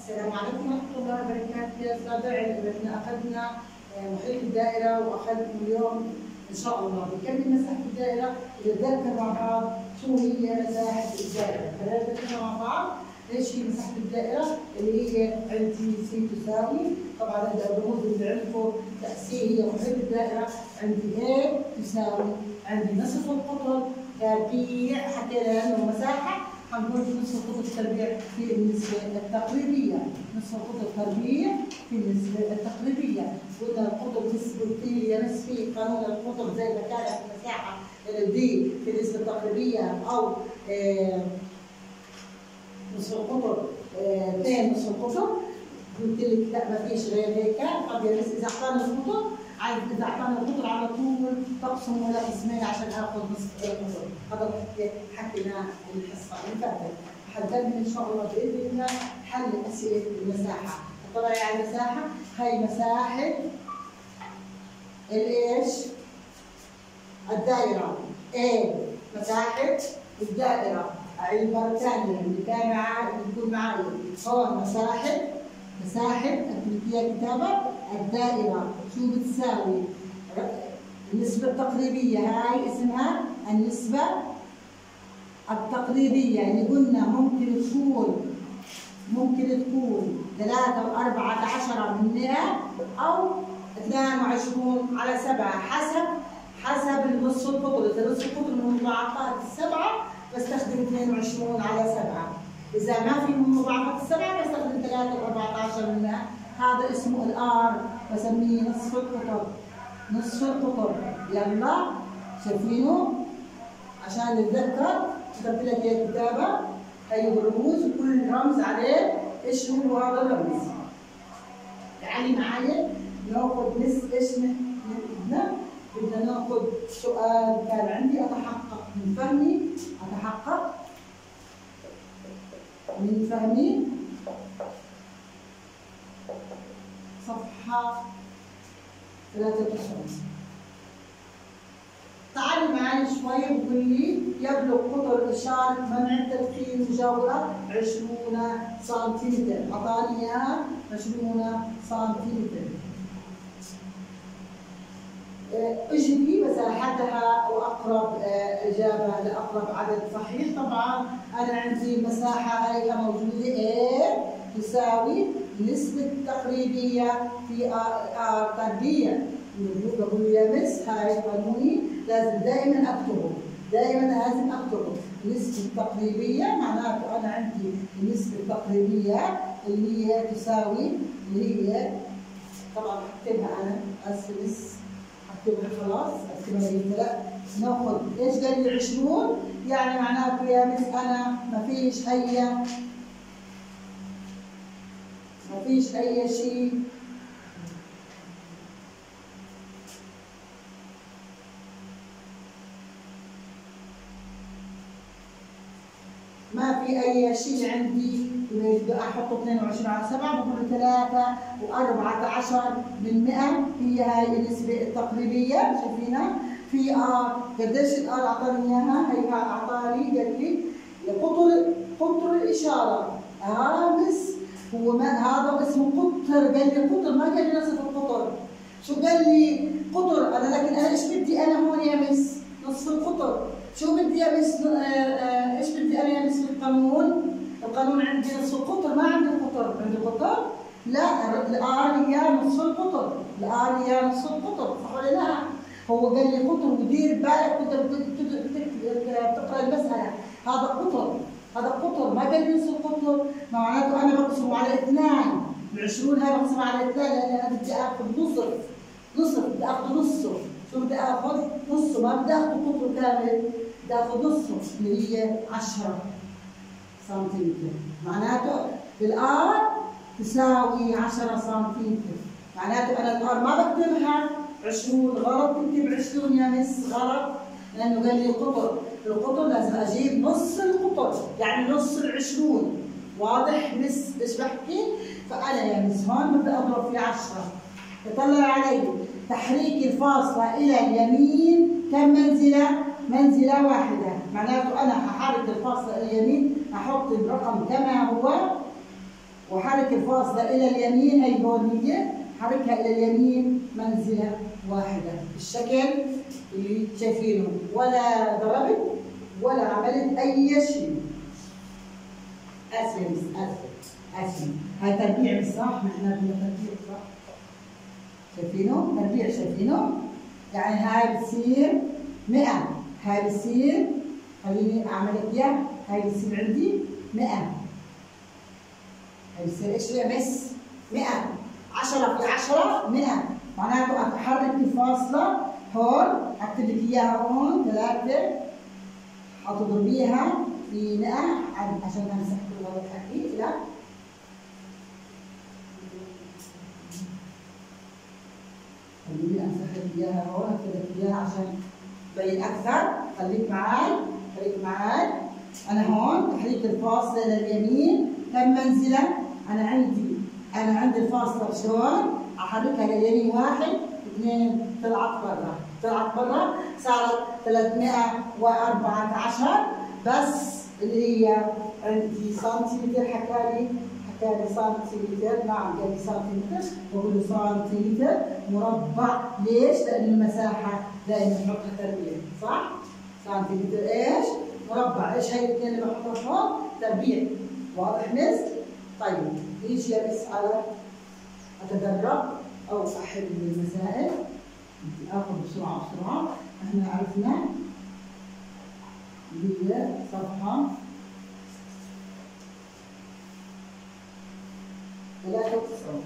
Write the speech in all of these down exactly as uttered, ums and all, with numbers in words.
السلام عليكم ورحمة الله وبركاته. يا سادة احنا أخذنا محيط الدائرة وأخذنا اليوم إن شاء الله بكمل مساحة الدائرة ونتذكر مع بعض شو هي مساحة الدائرة. خلينا نتذكر مع بعض ايش هي مساحة الدائرة اللي هي عندي سي تساوي، طبعا هذا الرموز اللي عندكم تأسيس هي محيط الدائرة، عندي A تساوي عندي نصف القطر تربيع، حكينا انه مساحة حنقول نصف القطر تربيع في النسبة التقريبية، نصف القطر تربيع في النسبة التقريبية، قلنا القطر نسبتي ينس في قانون القطر زي ما كانت المساحة دي في النسبة التقريبية أو آه نصف القطر اثنين نصف القطر، قلت لك لا ما فيش غير هيك. طب يا مس إذا أعطاني القطر عارف إذا أعطاني القطر على طول تقسمه لقسمين عشان آخذ نصف القطر، هذا حكيناه الحصة اللي فاتت. حنكمل إن شاء الله بإذن الله حل أسئلة المساحة. طلع على المساحة هي مساحة الإيش؟ الدائرة. A مساحة الدائرة. أعيد مرة ثانية اللي كان معاي يكون معي هون مساحة مساحة أكتب كتابة الدائرة شو بتساوي؟ النسبة التقريبية هاي اسمها النسبة التقريبية، يعني قلنا ممكن تكون ممكن تكون ثلاثة وأربعة عشر من مئة أو اثنين وعشرين على سبعة حسب حسب النص القطر، إذا نص القطر من مضاعفات السبعة بستخدم اثنين وعشرين على سبعة، إذا ما في من مضاعفات السبعة بستخدم ثلاثة وأربعة عشر من مئة، هذا اسمه الآر بسميه نصف القطر، نصف القطر. يلا شايفينه؟ عشان نتذكر كتبت لك هي الكتابة هي الرموز وكل رمز عليه ايش هو هذا الرمز. تعالي معايا ناخذ نس ايش بدنا بدنا ناخذ سؤال كان عندي اتحقق من فهمي اتحقق من فهمي صفحة ثلاثة وتسعين. تعالي معي شوي وقول لي يبلغ قطر إشارة منع التدخين مجاورة عشرين سنتيمتر، أعطاني إياها عشرين سنتيمتر. اجري مساحتها وأقرب إجابة لأقرب عدد صحيح. طبعا أنا عندي المساحة هاي موجودة A تساوي النسبة التقريبية في R تربيع. بقول يا مس هاي قانوني لازم دائما اكتبه، دائما لازم اكتبه النسبة التقريبية، معناته انا عندي النسبة التقريبية اللي هي تساوي اللي هي طبعا هكتبها انا اسف مس هكتبها خلاص اكتبها لي لا ناخذ ايش قال لي عشرين، يعني معناته يا مس انا ما فيش اي ما فيش اي شيء ما في أي شيء عندي بدي أحطه اثنين وعشرين على سبعة بقول ثلاثة وأربعة عشر من مئة هي هاي النسبة التقريبية شايفينها في آر. قديش الآر أعطاني إياها؟ هي أعطاني قال لي قطر قطر الإشارة. آه مس هو ما هذا اسمه قطر، قال لي قطر ما قال لي نصف القطر. شو قال لي قطر أنا، لكن أنا إيش بدي أنا هون يا مس؟ نصف القطر. شو بدي يا مس ايش بدي انا يا مس في القانون؟ القانون عندي نصف القطر ما عندي القطر، عندي القطر؟ لا الار هي نصف القطر، الار هي نصف القطر صح ولا لا؟ هو قال لي قطر ودير بالك وانت بتقرا المسألة، هذا قطر هذا قطر ما قال لي نصف القطر، معناته انا بقسمه على اثنين، ال عشرين هاي بقسمها على اثنين لان انا بدي اخذ نصف نصف بدي اخذ نصه. شو بدي اخذ؟ نصه، ما بدي اخذ قطر كامل، بدي اخذ نصه اللي هي عشرة سنتيمتر، معناته الار تساوي عشرة سنتيمتر، معناته انا الار ما بكتبها عشرين غلط، بكتب عشرين يا مس غلط لانه قال لي قطر، القطر لازم اجيب نص القطر يعني نص العشرين، واضح مس ايش بحكي؟ فانا يا مس هون بدي اضرب في عشرة. تطلع علي تحريك الفاصلة إلى اليمين كم منزلة؟ منزلة واحدة، معناته أنا هحرك الفاصلة إلى اليمين أحط الرقم كما هو وحرك الفاصلة إلى اليمين، هي هون هي، حركها إلى اليمين منزلة واحدة بالشكل اللي شايفينه، ولا ضربت ولا عملت أي شيء. آسفة بس آسفة آسفة، هاي تربيع مش صح؟ نحن بدنا تربيع صح؟ شايفينه؟ تربيع شايفينه؟ يعني هاي بتصير مئة، هاي بتصير، خليني أعمل لك إياه، هاي بتصير عندي مئة. هاي بتصير إيش هي مس؟ مئة. عشرة في عشرة مئة، معناته أتحرك الفاصلة هون، أكتب لك إياها هون ثلاثة، حتضربيها في مئة عشان أمسح كل هذا الحكي، لا خليني امسح لك اياها هون، اكتب لك اياها عشان تبين اكثر. خليك معي خليك معي. انا هون تحريك الفاصله لليمين كم منزله؟ انا عندي انا عندي الفاصله شلون؟ احركها لليمين واحد، اثنين، طلعت برا، طلعت برا، صارت ثلاثمئة وأربعة عشر بس اللي هي عندي سنتيمتر. حكالي حكالي سنتيمتر، نعم قال لي سنتيمتر، بقول له سنتيمتر مربع. ليش؟ لأن المساحة دائما نحطها تربيع، صح؟ سنتيمتر ايش؟ مربع. ايش هي الاثنين اللي بحطها هون؟ تربيع. واضح مس؟ طيب ليش يا مس على أتدرب أو أحل المسائل؟ بدي آخذ بسرعة بسرعة. احنا عرفنا هي صفحة ثلاثة وتسعين.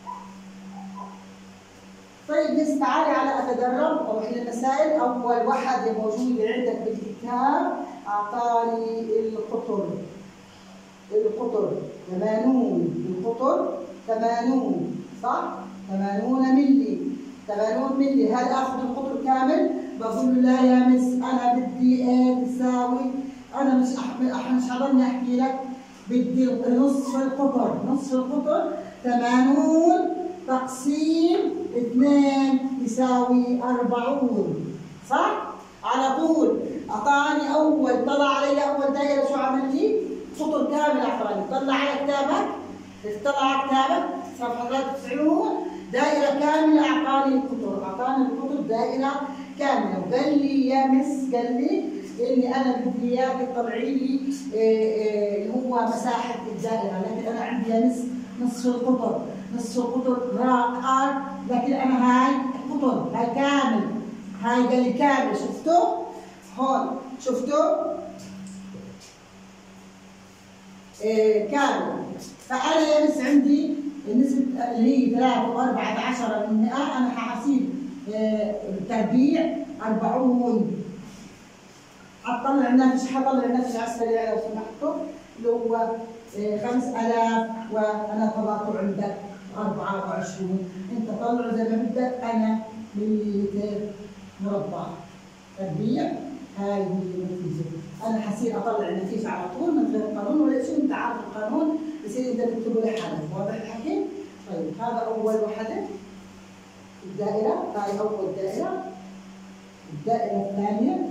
طيب بس تعالي على أتدرب أو أحل المسائل. أول وحدة موجودة عندك بالكتاب أعطاني القطر. القطر ثمانون، القطر ثمانون، صح؟ ثمانون ملي، ثمانون ملي. هل آخذ القطر كامل؟ بقول له لا يا مس أنا بدي إيه تساوي، أنا مش أح... مش حضرني أحكي لك، بدي نصف القطر. نصف القطر ثمانون تقسيم اثنين يساوي أربعون، صح؟ على طول أعطاني أول، طلع علي أول دائرة. شو عمل لي؟ قطر كامل أعطاني. طلع على كتابك، طلع على كتابك صفحة ثلاثة وتسعين، دائرة كاملة أعطاني القطر، أعطاني القطر دائرة كاملة. وقال لي يا مس، قال لي إني أنا بدي إياك تطلعي لي اللي هو مساحة الدائرة، لكن أنا عندي يا مس نصف القطر، نصف القطر راء، لكن أنا هاي قطر، هاي كامل، هاي قال لي كامل. شفتوا؟ هون شفتوا؟ إيه كامل. فأنا يا مس عندي النسبة اللي هي ثلاثة وأربعة عشر من مئة، أنا حاسيب تربيع أربعون. حطلع نفس حطلع نفس على السريع لو سمحتوا، اللي هو خمس آلاف، وأنا طلعته عندك أربعة وعشرين. أنت طلعه زي ما بدك، أنا مليلتر مربع تربيع. هاي هي النتيجة. أنا حصير أطلع النتيجة على طول من غير قانون ولا شيء. أنت عارف القانون، بصير أنت تكتبه لحالك. واضح الحكي؟ طيب هذا أول وحدة الدائرة، هاي أول دائرة. الدائرة الثانية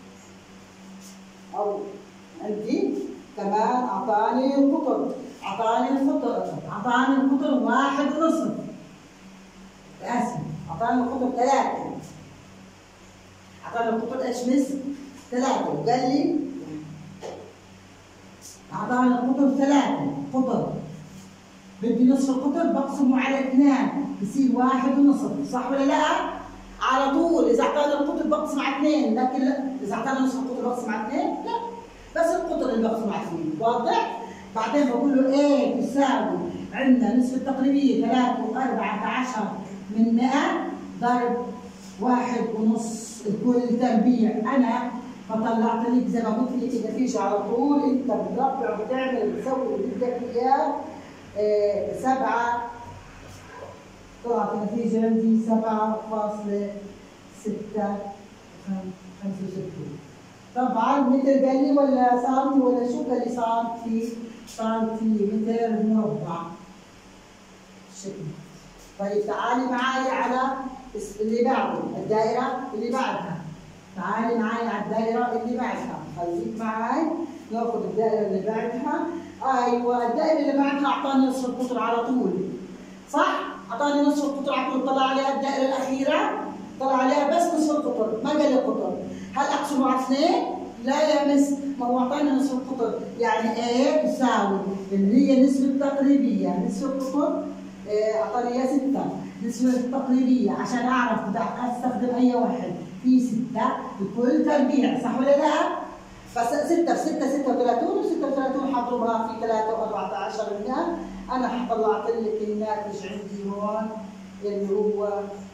أو عندي كمان أعطاني القطر، أعطاني القطر، أعطاني القطر واحد ونصف. آسف، أعطاني القطر ثلاثة. أعطاني القطر إيش مس؟ ثلاثة. وقال لي أعطاني القطر ثلاثة، قطر بدي نصف القطر بقسمه على اثنين بصير واحد ونصف، صح ولا لا؟ على طول إذا أعطاني القطر بقسم على اثنين، لكن لا، إذا أعطاني نصف القطر بقسم على اثنين؟ لا، بس القطر اللي بقسم على اثنين. واضح؟ بعدين بقول له إيه تساوي، عندنا نسبة تقريبية ثلاثة وأربعة عشر من مئة ضرب واحد ونص الكل تربيع. أنا فطلعت لك زي ما قلت لك إذا فيش على طول أنت بتربع وبتعمل بتسوي اللي بدك إياه. إيه سبعة، طلعت النتيجة عندي سبعة فاصلة ستة خمسة وستين. طبعا متر قال لي ولا سنتي ولا شو؟ قال لي سنتي، سنتيمتر مربع. شكرا. طيب تعالي معي على اللي بعده، الدائرة اللي بعدها. تعالي معي على الدائرة اللي بعدها، خليك معي ناخذ الدائرة اللي بعدها. ايوه الدائرة اللي بعدها ما اعطاني نصف القطر على طول، صح؟ اعطاني نصف القطر على طول، طلع عليها الدائره الاخيره، طلع عليها بس نصف القطر، ما قال لي قطر. هل اقسمه على اثنين؟ لا يا مس، ما هو اعطاني نصف القطر، يعني A تساوي اللي هي نسبه التقريبيه، نسبه القطر اعطاني اياها ستة، نسبه التقريبيه عشان اعرف بدي استخدم اي واحد في ستة بكل تربيع، صح ولا لا؟ فستة في ستة ستة وثلاثين، وستة وثلاثين حضربها في ثلاثة وأربعة عشر بالمئة، أنا طلعت لك الناتج عندي هون اللي هو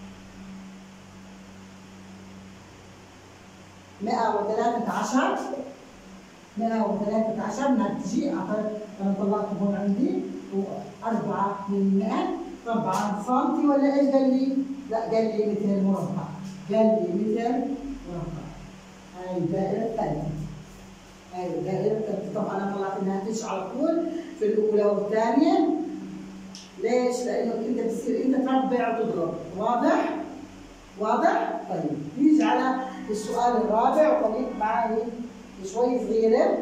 مئة وثلاثة عشر، مئة وثلاثة عشر ناتجي، أنا طلعته هون عندي أربعة بالمئة، طبعا سنتي ولا إيش قال لي؟ لا قال لي متر مربع، قال لي متر مربع. هاي الدائرة الثالثة. هاي الدائرة الثالثة، طبعا أنا طلعت الناتج على طول في الأولى والثانية. ليش؟ لأنه أنت بتصير أنت تربع وتضرب، واضح؟ واضح؟ طيب، نيجي على السؤال الرابع، وخليك معي شوي صغيرة.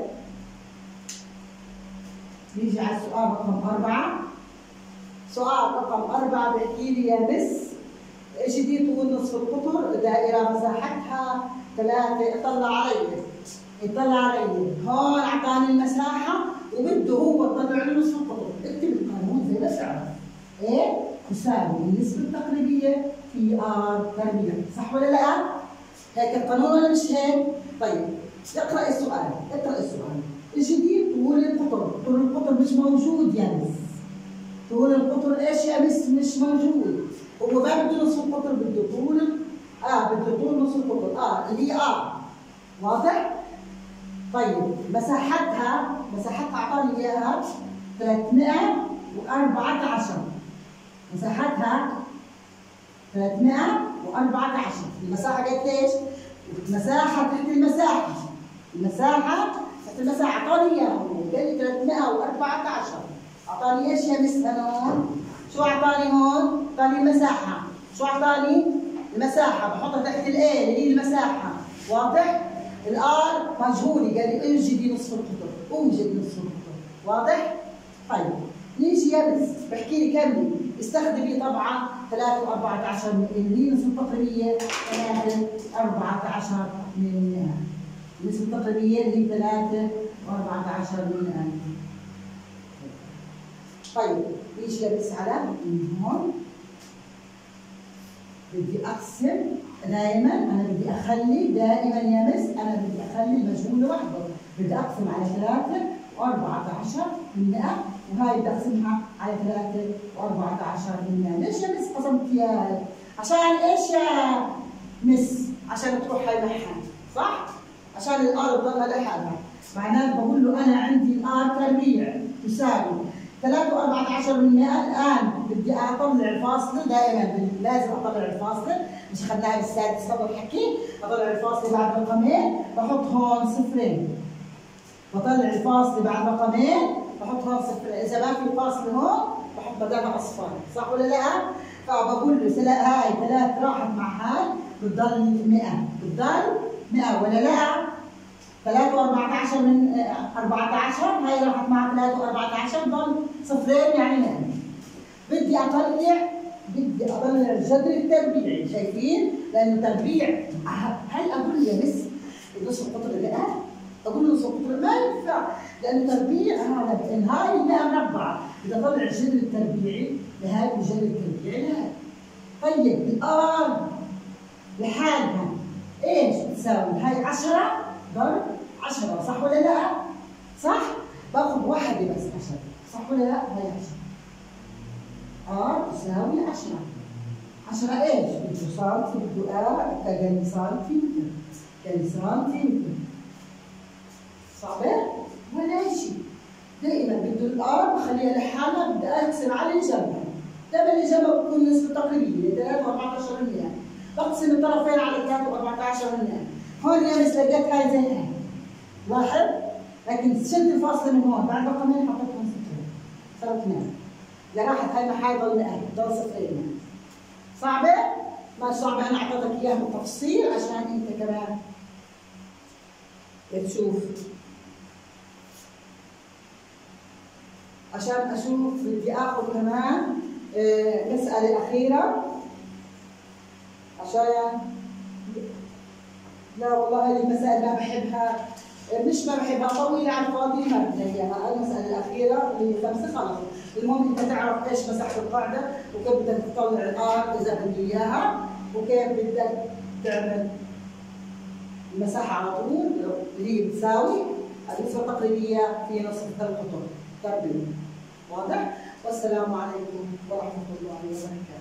نيجي على السؤال رقم أربعة. سؤال رقم أربعة بحكي لي يا مس ايش دي طول نصف القطر، دائرة مساحتها ثلاثة، طلع علي يطلع علي هون أعطاني المساحة وبده هو يطلع لي نصف القطر، اكتب القانون زي ما تعرف. ايه؟ تساوي النسبة التقريبية في ار تربيع، صح ولا لا؟ هيك القانون ولا مش هيك؟ طيب اقرأ السؤال، اقرأ السؤال. ايش دي طول القطر؟ طول القطر مش موجود يا مس. طول القطر ايش يا مس؟ مش موجود. هو ما بده نصف القطر، بده طول اه بده طول نصف القطر اه اللي هي اه. واضح؟ طيب مساحتها مساحتها اعطاني اياها ثلاثمئة وأربعة عشر، مساحتها ثلاثمئة وأربعة عشر، المساحة قد ايش؟ المساحة تحت المساحة، المساحة تحت المساحة اعطاني اياها، قال لي ثلاثمئة وأربعة عشر، اعطاني ايش يا مس هون؟ شو اعطاني هون؟ اعطاني المساحة، شو اعطاني؟ المساحة، بحطها تحت الايه اللي هي المساحة، واضح؟ الار مجهولة، قال لي اوجدي نصف القطر، اوجد نصف القطر، واضح؟ طيب نيجي يا مس بحكي لي كملي، استخدمي طبعا ثلاثة وأربعة عشر اللي هي نسبة التقريبية ثلاثة وأربعة عشر من مئة، النسبة التقريبية اللي هي ثلاثة وأربعة عشر من مئة. طيب نيجي يا مس على هون، بدي أقسم دائما، أنا بدي أخلي دائما يا مس، أنا بدي أخلي المجهول لوحده، بدي أقسم على ثلاثة وأربعة عشر من مئة، وهاي بدي أقسمها على ثلاثة وأربعة عشر من مئة. ليش يا مس قسمت يا؟ عشان إيش يا مس؟ عشان تروح هاي معها، صح؟ عشان الآر تضلها لحالها، معناته بقول له أنا عندي الآر تربيع تساوي ثلاثة وأربعة عشر من مئة. الآن بدي أطلع الفاصلة، دائما لازم أطلع الفاصلة، مش أخذناها بالسادس قبل الحكي، أطلع الفاصلة بعد رقمين، بحط هون صفرين. بطلع الفاصلة بعد رقمين، بحط هون صفرين، إذا ما في فاصلة هون بحط بدلها أصفر، صح ولا لا؟ فبقول له هاي ثلاث راحت مع هاي، بتضل مئة، بتضل مئة ولا لا؟ ثلاثة وأربعة عشر من أربعة عشر، هاي راحت مع ثلاثة وأربعة عشر، ضل صفرين يعني مئة. بدي أطلع بدي أطلع الجذر التربيعي، شايفين؟ لأنه تربيع، هل أقول له يا مس نصف القطر اللي قال؟ أقول له نصف القطر ما ينفع، لأنه تربيع هذا، لأن هاي مئة مربعة، بدي أطلع الجذر التربيعي لهاي والجذر التربيعي لهاي. طيب الآر لحالها إيش بتساوي؟ هاي عشرة ضرب عشرة، صح ولا لا؟ صح؟ باخذ واحدة بس عشرة، صح ولا لا؟ هاي عشرة. ار تساوي عشرة. عشرة ايش؟ بده سنتي، بده ار، كان سنتيمتر، كان سنتيمتر. صعبة؟ ولا شيء. دائما بده الار بخليها لحالها، بدي اقسم على الجمع. دائما الجمع بتكون نسبة تقريبية ثلاثة وأربعة عشر بالمئة. بقسم الطرفين على ثلاثة وأربعة عشر بالمئة. هون يا مس لقيت هاي زي هاي. لاحظ؟ لكن شلت الفاصلة من هون، بعد رقمين حطيتهم صفرين. صارت مئة. إذا راحت هاي ما حيضل مئة، ضل صفرين. صعبة؟ ما صعبة، أنا أعطيتك إياها بالتفصيل عشان أنت كمان تشوف. عشان اشوف بدي اخذ كمان آه مسألة أخيرة عشان لا والله هذه المسائل ما بحبها، مش ما بحبها طويلة على الفاضي ما بدنا اياها. المسألة الأخيرة اللي هي خمسة خلص. المهم انت تعرف ايش مساحة القاعدة وكيف بدك تطلع الار اذا بده اياها وكيف بدك تعمل المساحة على طول اللي هي بتساوي النسبة التقريبية في نصف القطر تربيع. واضح؟ والسلام عليكم ورحمة الله وبركاته.